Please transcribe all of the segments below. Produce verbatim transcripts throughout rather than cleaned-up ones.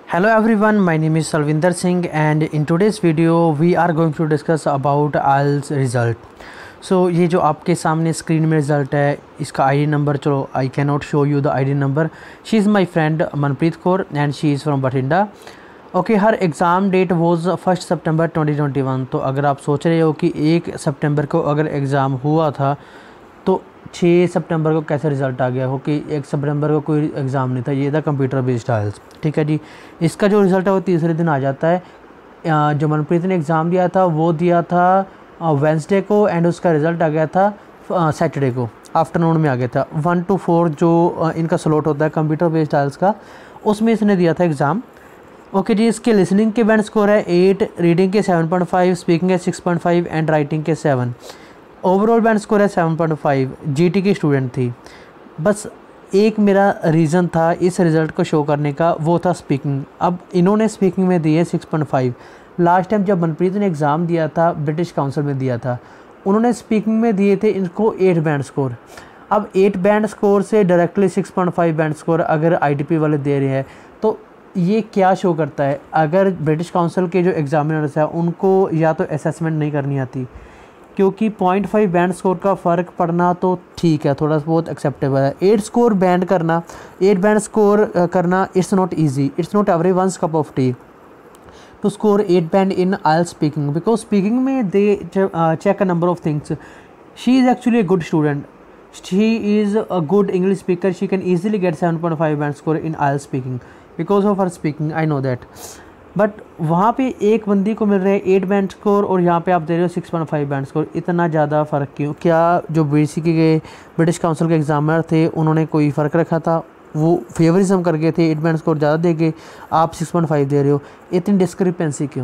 Hello everyone, my name is Salvinder Singh and in today's video we are going to discuss about I E L T S result. So ये जो आपके सामने screen में result है इसका ID number, चलो I can not show you the ID number. She is my friend Manpreet Kaur and she is from Bathinda. Okay, her exam date was first September twenty twenty one. तो अगर आप सोच रहे हो कि एक सितंबर को अगर एग्ज़ाम हुआ था तो छः सितंबर को कैसे रिज़ल्ट आ गया हो कि एक सितंबर को कोई एग्ज़ाम नहीं था. ये था computer based I E L T S. ठीक है जी, इसका जो रिज़ल्ट है वो तीसरे दिन आ जाता है. जो मनप्रीत ने एग्ज़ाम दिया था वो दिया था वेंसडे को एंड उसका रिज़ल्ट आ गया था सैटरडे को आफ्टरनून में आ गया था. वन टू फोर जो इनका स्लॉट होता है computer based I E L T S का, उसमें इसने दिया था एग्ज़ाम. ओके जी, इसके लिसनिंग के बैंड स्कोर है एट, रीडिंग के सेवन पॉइंट फाइव, स्पीकिंग के six point five and writing के सेवन. ओवरऑल बैंड स्कोर है सेवन पॉइंट फाइव. जीटी की स्टूडेंट थी. बस एक मेरा रीज़न था इस रिज़ल्ट को शो करने का, वो था स्पीकिंग. अब इन्होंने स्पीकिंग में दिए six point five. Last time जब मनप्रीत ने एग्ज़ाम दिया था ब्रिटिश काउंसिल में दिया था, उन्होंने स्पीकिंग में दिए थे इनको एट बैंड स्कोर. अब एट बैंड स्कोर से directly six point five band score अगर आईटीपी वाले दे रहे हैं तो ये क्या शो करता है? अगर ब्रिटिश काउंसिल के जो एग्ज़ामिनर्स हैं उनको या तो असेसमेंट नहीं करनी आती, क्योंकि पॉइंट फाइव बैंड स्कोर का फ़र्क पड़ना तो ठीक है, थोड़ा बहुत एक्सेप्टेबल है. एट स्कोर बैंड करना, एट बैंड स्कोर करना it's not easy, it's not everyone's cup of tea to score eight band in I E L T S speaking, because speaking में they check a number of things. She is actually a good student, she is a good English speaker, she can easily get seven point five band score in I E L T S speaking because of her speaking, I know that. But वहाँ पे एक बंदी को मिल रहे हैं eight band score और यहाँ पे आप दे रहे हो six point five band score. इतना ज़्यादा फ़र्क क्यों? क्या जो बीसीसी के ब्रिटिश काउंसिल के एग्ज़ामिनर थे उन्होंने कोई फ़र्क रखा था? वो फेवरिज्म कर गए थे, एट बैंड स्कोर ज़्यादा दे गए, आप सिक्स पॉइंट फाइव दे रहे हो. इतनी डिस्क्रिपेंसी क्यों?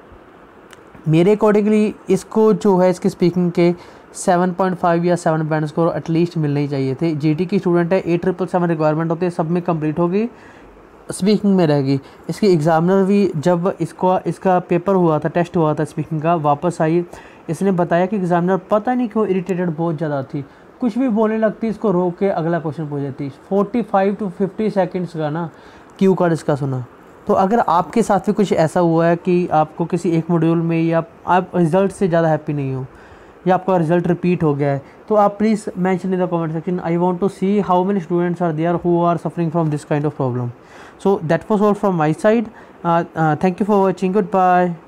मेरे अकॉर्डिंगली इसको जो है इसकी स्पीकिंग के सेवन पॉइंट फाइव या सेवन बैंड स्कोर एटलीस्ट मिलने ही चाहिए थे. जीटी की स्टूडेंट है, एट ट्रिपल सेवन रिक्वायरमेंट होती है, सब में कंप्लीट होगी, स्पीकिंग में रहेगी. इसकी एग्ज़ामिनर भी जब इसको इसका पेपर हुआ था, टेस्ट हुआ था स्पीकिंग का, वापस आई, इसने बताया कि एग्ज़ामिनर पता नहीं क्यों इरिटेटेड बहुत ज़्यादा थी, कुछ भी बोलने लगती, इसको रोक के अगला क्वेश्चन पूछ देती. Forty five to fifty seconds का ना क्यू कार्ड इसका सुना. तो अगर आपके साथ भी कुछ ऐसा हुआ है कि आपको किसी एक मॉड्यूल में या आप रिज़ल्ट से ज़्यादा हैप्पी नहीं हो या आपका रिज़ल्ट रिपीट हो गया है, तो आप please mention in the comment section. I want to see how many students are there who are suffering from this kind of problem. So that was all from my side. Uh, uh, thank you for watching. Goodbye.